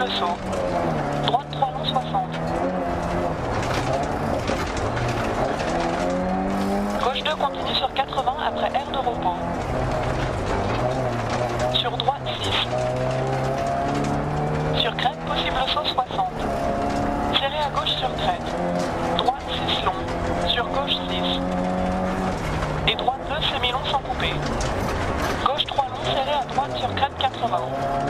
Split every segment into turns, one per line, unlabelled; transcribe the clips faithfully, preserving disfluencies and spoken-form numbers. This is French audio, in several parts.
possible saut. Droite trois long soixante. Gauche deux continue sur quatre-vingts après aire de repos. Sur droite six. Sur crête possible saut soixante. Serré à gauche sur crête. Droite six long. Sur gauche six. Et droite deux semi-long sans couper. Gauche trois long serré à droite sur crête quatre-vingts.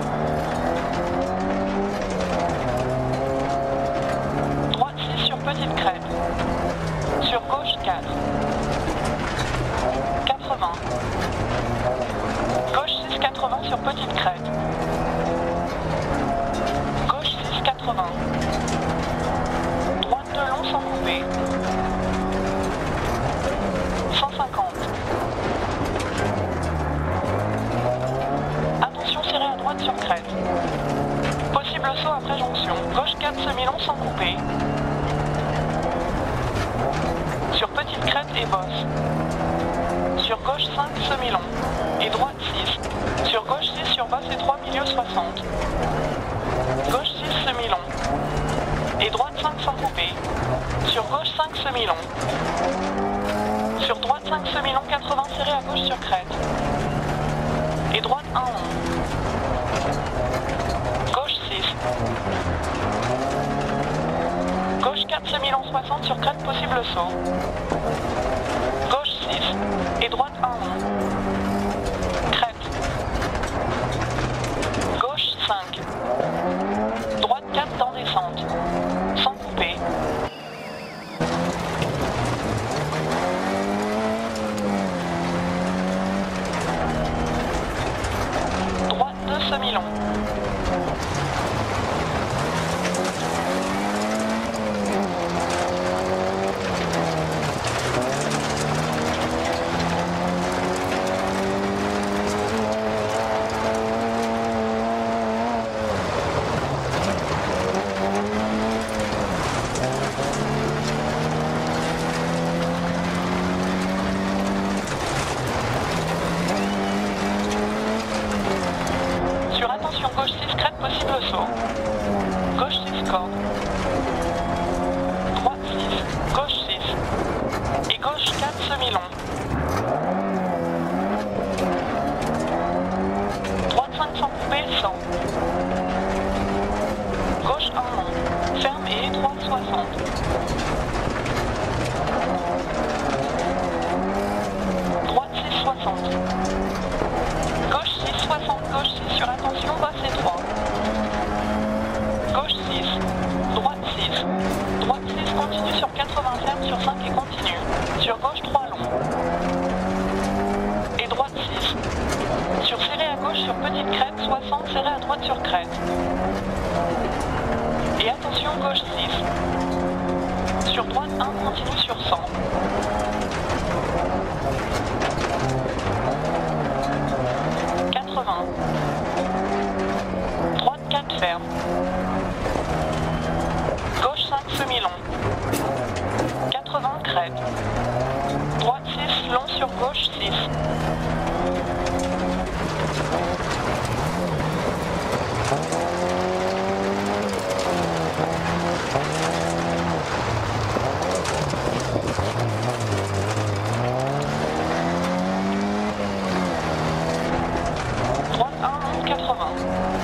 Droite six sur petite crête. Sur gauche quatre. quatre-vingts. Gauche six quatre-vingts sur petite crête. Gauche six quatre-vingts. Droite deux long sans couper. cent cinquante. Attention serré à droite sur crête. Possible saut après jonction. Gauche quatre semi-long sans couper. Sur petite crête et bosse. Sur gauche cinq semi-long. Et droite six. Sur gauche six sur bosse et trois milieu soixante. Gauche six semi-long. Et droite cinq sans couper. Sur gauche cinq semi-long. Sur droite cinq semi-long quatre-vingts serré à gauche sur crête. Et droite un long. Gauche six. Gauche quatre semi-long soixante sur crête possible saut. Gauche six. Et droite un long. Crête. Gauche cinq. Droite quatre dans descente. Sans couper. Droite deux semi-long. Sur attention gauche six crête possible saut. Gauche six corde. Droite six. Gauche six. Et gauche quatre semi-long. Droite cinq sans couper cent. Gauche un long. Ferme et étroit soixante. Droite six soixante. Gauche six soixante. Gauche six sur attention basse et trois. Gauche six. Droite six. Droite six continue sur quatre-vingts ferme sur cinq et continue. Sur gauche trois long. Et droite six. Sur serré à gauche sur petite crête soixante serré à droite sur crête. Et attention gauche six. Sur droite un continue sur cent. quatre-vingts. Droite quatre ferme. Gauche cinq semi-long. quatre-vingts crête. Droite six long sur gauche six. Droite un long quatre-vingts.